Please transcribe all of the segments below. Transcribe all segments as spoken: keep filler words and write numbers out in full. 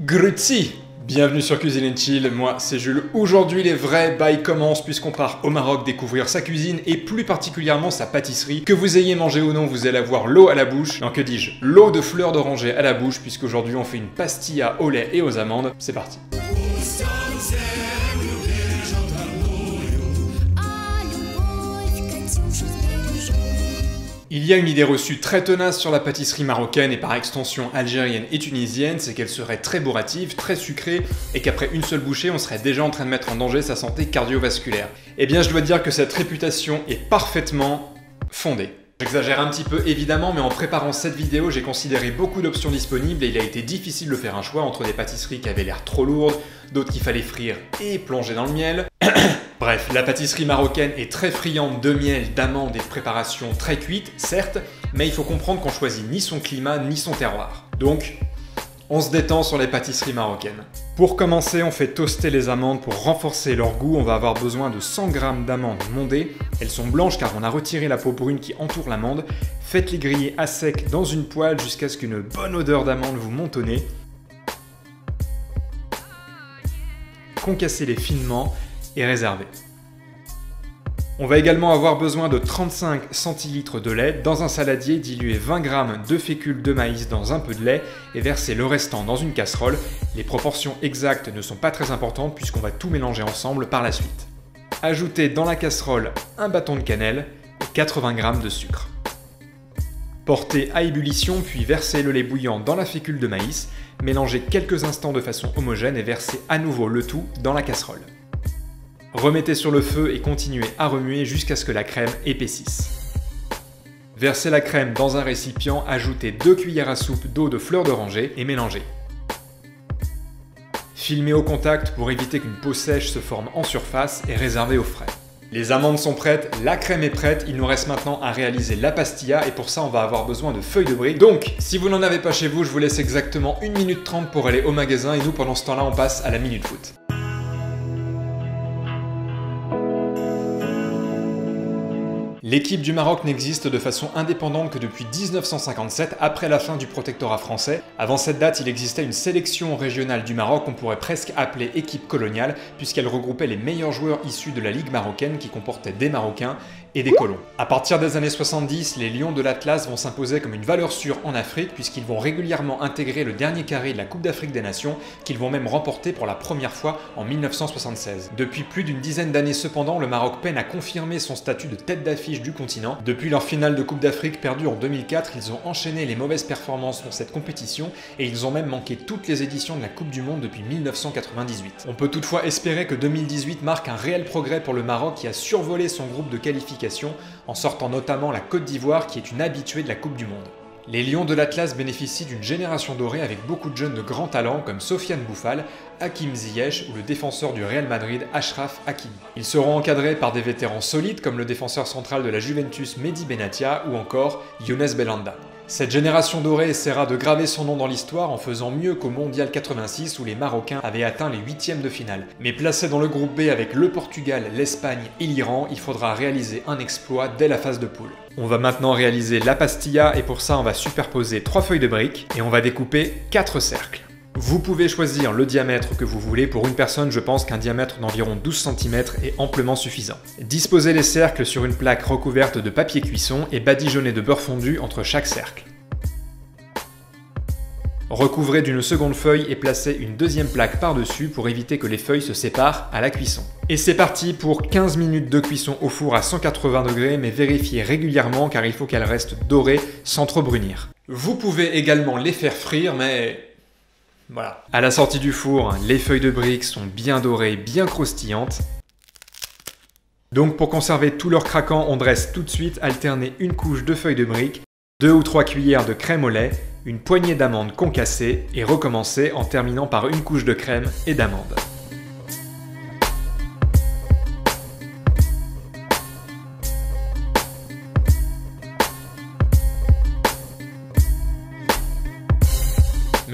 Grüezi! Bienvenue sur Cuisine and Chill, moi c'est Jules. Aujourd'hui les vrais bails commencent puisqu'on part au Maroc découvrir sa cuisine et plus particulièrement sa pâtisserie. Que vous ayez mangé ou non, vous allez avoir l'eau à la bouche. Non, que dis-je, l'eau de fleurs d'oranger à la bouche puisqu'aujourd'hui on fait une pastilla au lait et aux amandes. C'est parti. Il y a une idée reçue très tenace sur la pâtisserie marocaine et par extension algérienne et tunisienne, c'est qu'elle serait très bourrative, très sucrée et qu'après une seule bouchée, on serait déjà en train de mettre en danger sa santé cardiovasculaire. Eh bien, je dois dire que cette réputation est parfaitement fondée. J'exagère un petit peu évidemment, mais en préparant cette vidéo, j'ai considéré beaucoup d'options disponibles et il a été difficile de faire un choix entre des pâtisseries qui avaient l'air trop lourdes, d'autres qu'il fallait frire et plonger dans le miel. Bref, la pâtisserie marocaine est très friande de miel, d'amandes et de préparations très cuites, certes, mais il faut comprendre qu'on choisit ni son climat ni son terroir. Donc, on se détend sur les pâtisseries marocaines. Pour commencer, on fait toaster les amandes pour renforcer leur goût. On va avoir besoin de cent grammes d'amandes mondées. Elles sont blanches car on a retiré la peau brune qui entoure l'amande. Faites-les griller à sec dans une poêle jusqu'à ce qu'une bonne odeur d'amande vous monte au nez. Concassez-les finement et réservez. On va également avoir besoin de trente-cinq centilitres de lait. Dans un saladier, diluez vingt grammes de fécule de maïs dans un peu de lait et versez le restant dans une casserole. Les proportions exactes ne sont pas très importantes puisqu'on va tout mélanger ensemble par la suite. Ajoutez dans la casserole un bâton de cannelle et quatre-vingts grammes de sucre. Portez à ébullition puis versez le lait bouillant dans la fécule de maïs. Mélangez quelques instants de façon homogène et versez à nouveau le tout dans la casserole. Remettez sur le feu et continuez à remuer jusqu'à ce que la crème épaississe. Versez la crème dans un récipient, ajoutez deux cuillères à soupe d'eau de fleurs d'oranger et mélangez. Filmez au contact pour éviter qu'une peau sèche se forme en surface et réservez au frais. Les amandes sont prêtes, la crème est prête, il nous reste maintenant à réaliser la pastilla et pour ça on va avoir besoin de feuilles de briques. Donc, si vous n'en avez pas chez vous, je vous laisse exactement une minute trente pour aller au magasin et nous pendant ce temps-là on passe à la minute foot. L'équipe du Maroc n'existe de façon indépendante que depuis mille neuf cent cinquante-sept, après la fin du protectorat français. Avant cette date, il existait une sélection régionale du Maroc qu'on pourrait presque appeler équipe coloniale, puisqu'elle regroupait les meilleurs joueurs issus de la Ligue marocaine qui comportait des Marocains et des colons. À partir des années soixante-dix, les Lions de l'Atlas vont s'imposer comme une valeur sûre en Afrique, puisqu'ils vont régulièrement intégrer le dernier carré de la Coupe d'Afrique des Nations, qu'ils vont même remporter pour la première fois en mille neuf cent soixante-seize. Depuis plus d'une dizaine d'années cependant, le Maroc peine à confirmer son statut de tête d'affiche du continent. Depuis leur finale de Coupe d'Afrique perdue en deux mille quatre, ils ont enchaîné les mauvaises performances dans cette compétition et ils ont même manqué toutes les éditions de la Coupe du Monde depuis mille neuf cent quatre-vingt-dix-huit. On peut toutefois espérer que deux mille dix-huit marque un réel progrès pour le Maroc qui a survolé son groupe de qualification en sortant notamment la Côte d'Ivoire qui est une habituée de la Coupe du Monde. Les Lions de l'Atlas bénéficient d'une génération dorée avec beaucoup de jeunes de grands talents comme Sofiane Bouffal, Hakim Ziyech ou le défenseur du Real Madrid Achraf Hakimi. Ils seront encadrés par des vétérans solides comme le défenseur central de la Juventus Mehdi Benatia ou encore Younes Belhanda. Cette génération dorée essaiera de graver son nom dans l'histoire en faisant mieux qu'au Mondial quatre-vingt-six où les Marocains avaient atteint les huitièmes de finale. Mais placés dans le groupe B avec le Portugal, l'Espagne et l'Iran, il faudra réaliser un exploit dès la phase de poule. On va maintenant réaliser la pastilla et pour ça on va superposer trois feuilles de briques et on va découper quatre cercles. Vous pouvez choisir le diamètre que vous voulez. Pour une personne, je pense qu'un diamètre d'environ douze centimètres est amplement suffisant. Disposez les cercles sur une plaque recouverte de papier cuisson et badigeonnez de beurre fondu entre chaque cercle. Recouvrez d'une seconde feuille et placez une deuxième plaque par-dessus pour éviter que les feuilles se séparent à la cuisson. Et c'est parti pour quinze minutes de cuisson au four à cent quatre-vingts degrés, mais vérifiez régulièrement car il faut qu'elles restent dorées sans trop brunir. Vous pouvez également les faire frire, mais... voilà. À la sortie du four, les feuilles de briques sont bien dorées, bien croustillantes. Donc pour conserver tout leur craquant, on dresse tout de suite alterner une couche de feuilles de briques, deux ou trois cuillères de crème au lait, une poignée d'amandes concassées et recommencer en terminant par une couche de crème et d'amandes.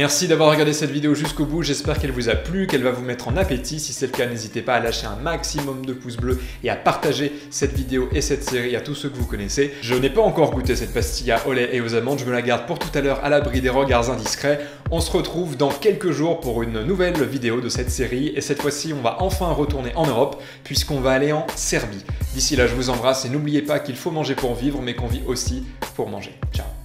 Merci d'avoir regardé cette vidéo jusqu'au bout, j'espère qu'elle vous a plu, qu'elle va vous mettre en appétit. Si c'est le cas, n'hésitez pas à lâcher un maximum de pouces bleus et à partager cette vidéo et cette série à tous ceux que vous connaissez. Je n'ai pas encore goûté cette pastille au lait et aux amandes, je me la garde pour tout à l'heure à l'abri des regards indiscrets. On se retrouve dans quelques jours pour une nouvelle vidéo de cette série et cette fois-ci on va enfin retourner en Europe puisqu'on va aller en Serbie. D'ici là je vous embrasse et n'oubliez pas qu'il faut manger pour vivre mais qu'on vit aussi pour manger. Ciao.